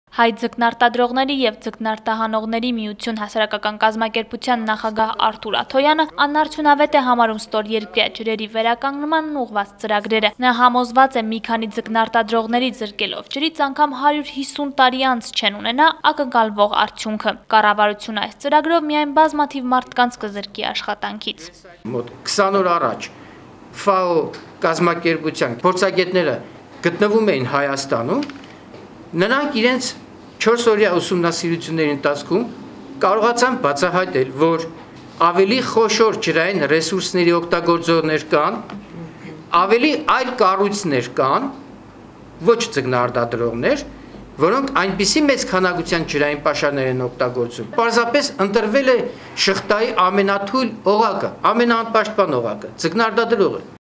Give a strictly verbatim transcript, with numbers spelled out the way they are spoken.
Հայ ձկնարտադրողների և ձկնարտահանողների միություն հասարակական կազմակերպության նախագահ Արթուր Աթոյանը անարդյունավետ է համարում ստորերկրյա ջրերի վերականգնմանն ուղղված ծրագրերը։ Նա համոզված է մի քանի ձկնարտադրողների զրկելով ջրից անգամ հարյուր հիսուն տարի անց չեն ունենա ակնկալվող արդյունքը։ Կառավարությունը այս ծրագրով միայն բազմաթիվ մարդկանց կզրկի աշխատանքից։ Մոտ քսան օր առաջ ՖԱՕ կազմակերպության փորձագետները գտնվում էին Հայաստանում, նրանք իրենց չորս օրյա ուսումնասիրությունների ընթացքում կարողացան բացահայտել, որ ավելի խոշոր ջրային ռեսուրսների օգտագործողներ կան, ավելի այլ կառույցներ կան, ոչ ձկնարտադրողներ, որոնք այնպիսի մեծ քանակության ջրային պաշարներ են օգտագործում։ Պարզապես ընտրվել է շղթայի ամենաթույլ օղակը, ամենաանպաշտպան օղակը, ձկնարտադրողը։